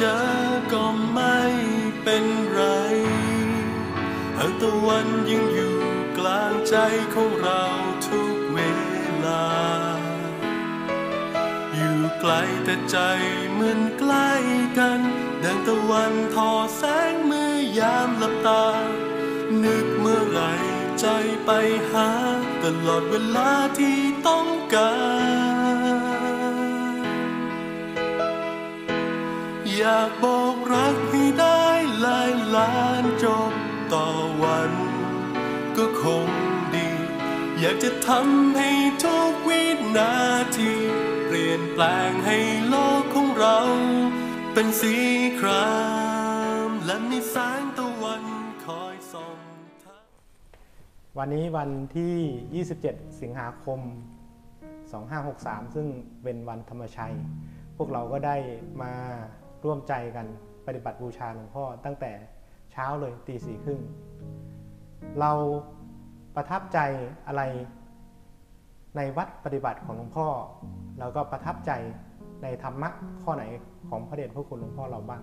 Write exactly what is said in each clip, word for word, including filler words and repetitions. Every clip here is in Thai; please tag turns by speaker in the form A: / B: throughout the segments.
A: อก็ไม่เป็นไรหากตะวันยังอยู่กลางใจของเราทุกเวลาอยู่ไกลแต่ใจเหมือนใกล้กันดังตะวันทอแสงเมื่อยามหลับตานึกเมื่อไรใจไปหาตลอดเวลาที่ต้องการอยากบอกรักให้ได้หลายล้านจบต่อวันก็คงดีอยากจะทำให้ทุกวินาทีเปลี่ยนแปลงให้โลกของเราเป็นสีครามและมีแสงตะวันคอยส่อง
B: วันนี้วันที่ยี่สิบเจ็ดสิงหาคมสองพันห้าร้อยหกสิบสามซึ่งเป็นวันธรรมชัยพวกเราก็ได้มาร่วมใจกันปฏิบัติบูชาหลวงพ่อตั้งแต่เช้าเลยตีสี่ครึ่งเราประทับใจอะไรในวัดปฏิบัติของหลวงพ่อแล้วก็ประทับใจในธรรมะข้อไหนของพระเดชพระคุณหลวงพ่อเราบ้าง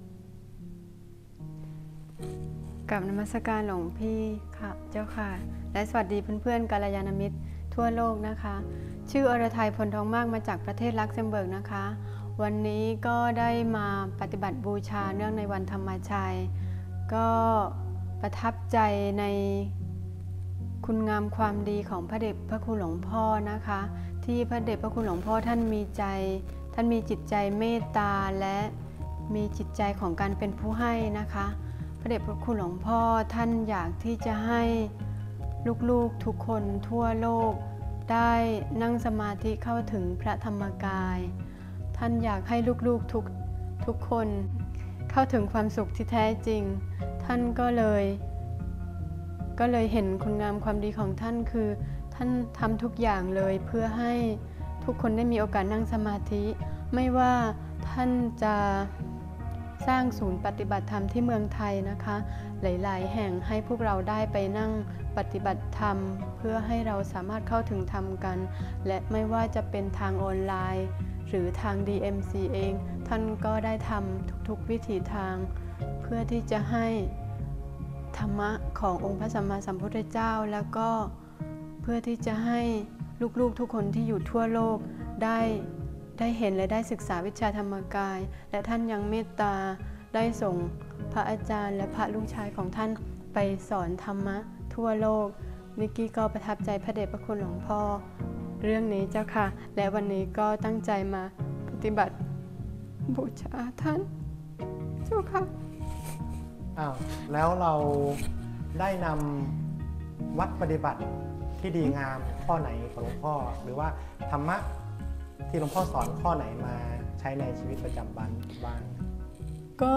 C: กับนมัสการหลวงพี่ค่ะเจ้าค่ะและสวัสดีเพื่อนๆกัลยาณมิตรทั่วโลกนะคะชื่ออรทัยพลทองมากมาจากประเทศลักเซมเบิร์กนะคะวันนี้ก็ได้มาปฏิบัติบูชาเนื่องในวันธรรมชัยก็ประทับใจในคุณงามความดีของพระเดชพระคุณหลวงพ่อนะคะที่พระเดชพระคุณหลวงพ่อท่านมีใจท่านมีจิตใจเมตตาและมีจิตใจของการเป็นผู้ให้นะคะพระเดชพระคุณหลวงพ่อท่านอยากที่จะให้ลูกๆทุกคนทั่วโลกได้นั่งสมาธิเข้าถึงพระธรรมกายท่านอยากให้ลูกๆทุกทุกคนเข้าถึงความสุขที่แท้จริงท่านก็เลยก็เลยเห็นคุณงามความดีของท่านคือท่านทำทุกอย่างเลยเพื่อให้ทุกคนได้มีโอกาสนั่งสมาธิไม่ว่าท่านจะสร้างศูนย์ปฏิบัติธรรมที่เมืองไทยนะคะหลายๆแห่งให้พวกเราได้ไปนั่งปฏิบัติธรรมเพื่อให้เราสามารถเข้าถึงธรรมกันและไม่ว่าจะเป็นทางออนไลน์หรือทาง ดี เอ็ม ซี เองท่านก็ได้ทำทุกๆวิถีทางเพื่อที่จะให้ธรรมะขององค์พระสัมมาสัมพุทธเจ้าแล้วก็เพื่อที่จะให้ลูกๆทุกคนที่อยู่ทั่วโลกได้ได้เห็นและได้ศึกษาวิชาธรรมกายและท่านยังเมตตาได้ส่งพระอาจารย์และพระลูกชายของท่านไปสอนธรรมะทั่วโลกนิกกี้ก็ประทับใจพระเดชพระคุณหลวงพ่อเรื่องนี้เจ้าค่ะและวันนี้ก็ตั้งใจมาปฏิบัติบูชาท่านเจ้าค่ะ
B: อ้าวแล้วเราได้นำวัดปฏิบัติที่ดีงามข้อไหนของหลวงพ่อหรือว่าธรรมะที่หลวงพ่อสอนข้อไหนมาใช้ในชีวิตประจำวันบ้าง
C: ก็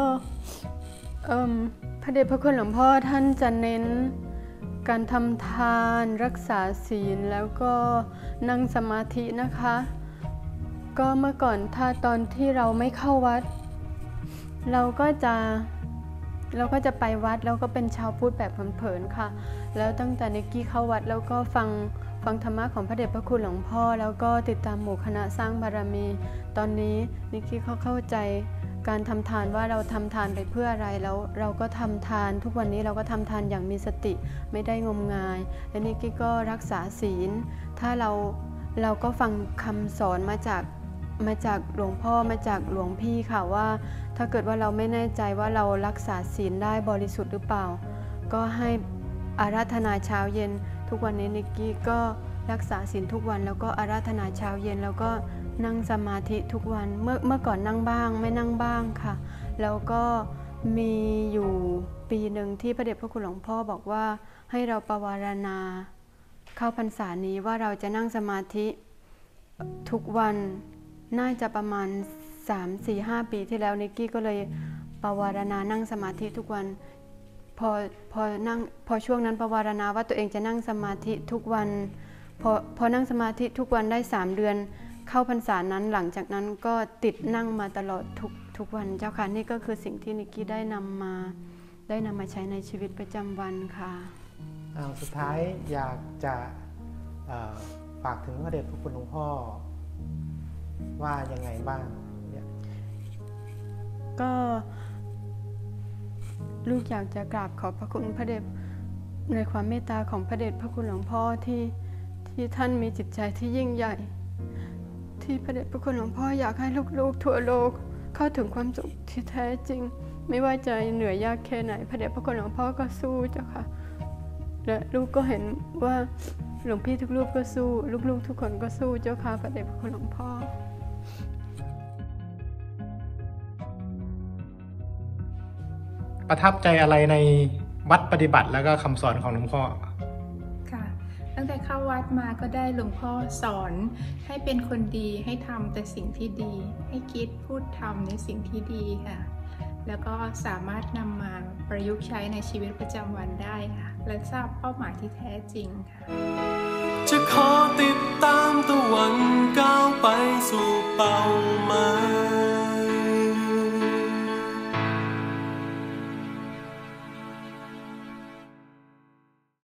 C: พระเดชพระคุณหลวงพ่อท่านจะเน้นการทำทานรักษาศีลแล้วก็นั่งสมาธินะคะก็เมื่อก่อนถ้าตอนที่เราไม่เข้าวัดเราก็จะเราก็จะไปวัดแล้วก็เป็นชาวพุทธแบบเผินๆค่ะแล้วตั้งแต่นิกกี้เข้าวัดแล้วก็ฟังฟังธรรมะของพระเดชพระคุณหลวงพ่อแล้วก็ติดตามหมู่คณะสร้างบารมีตอนนี้นิกกี้เขาเข้าใจการทำทานว่าเราทำทานไปเพื่ออะไรแล้วเราก็ทำทานทุกวันนี้เราก็ทำทานอย่างมีสติไม่ได้งมงายและนิกกี้ก็รักษาศีลถ้าเราเราก็ฟังคำสอนมาจากมาจากหลวงพ่อมาจากหลวงพี่ค่ะว่าถ้าเกิดว่าเราไม่แน่ใจว่าเรารักษาศีลได้บริสุทธิ์หรือเปล่าก็ให้อาราธนาเช้าเย็นทุกวันนี้นิกกี้ก็รักษาศีลทุกวันแล้วก็อาราธนาเช้าเย็นแล้วก็นั่งสมาธิทุกวันเมื่อเมื่อก่อนนั่งบ้างไม่นั่งบ้างค่ะแล้วก็มีอยู่ปีหนึ่งที่พระเดชพระคุณหลวงพ่อบอกว่าให้เราปวารณาเข้าพรรษานี้ว่าเราจะนั่งสมาธิทุกวันน่าจะประมาณ สาม สี่ ห้า ปีที่แล้วนิกกี้ก็เลยปวารณานั่งสมาธิทุกวันพอพอนั่งพอช่วงนั้นปวารณาว่าตัวเองจะนั่งสมาธิทุกวันพอพอนั่งสมาธิทุกวันได้สามเดือนเข้าพรรษานั้นหลังจากนั้นก็ติดนั่งมาตลอดทุกทุกวันเจ้าค่ะนี่ก็คือสิ่งที่นิกกี้ได้นำมาได้นำมาใช้ในชีวิตประจำวันค่ะ
B: อ้าวสุดท้ายอยากจะฝากถึงพระเดชพระคุณหลวงพ่อว่ายังไงบ้าง
C: ก็ลูกอยากจะกราบขอบพระคุณพระเดชในความเมตตาของพระเดชพระคุณหลวงพ่อที่ที่ท่านมีจิตใจที่ยิ่งใหญ่ที่พระเดชพระคุณหลวงพ่ออยากให้ลูกๆทั่วโลกเข้าถึงความสุขที่แท้จริงไม่ว่าจะเหนื่อยยากแค่ไหนพระเดชพระคุณหลวงพ่อก็สู้เจ้าค่ะและลูกก็เห็นว่าหลวงพี่ทุกรูปก็สู้ลูกๆทุกคนก็สู้เจ้าค่ะพระเดชพระคุณหลวงพ่อ
B: ประทับใจอะไรในวัดปฏิบัติแล้วก็คำสอนของหลวงพ่อ
D: ค่ะตั้งแต่เข้าวัดมาก็ได้หลวงพ่อสอนให้เป็นคนดีให้ทำแต่สิ่งที่ดีให้คิดพูดทำในสิ่งที่ดีค่ะแล้วก็สามารถนำมาประยุกต์ใช้ในชีวิตประจำวันได้ค่ะและทราบเป้าหมายที่แท้จริงค่ะ
A: จะขอติดตามตะวันก้าวไปสู่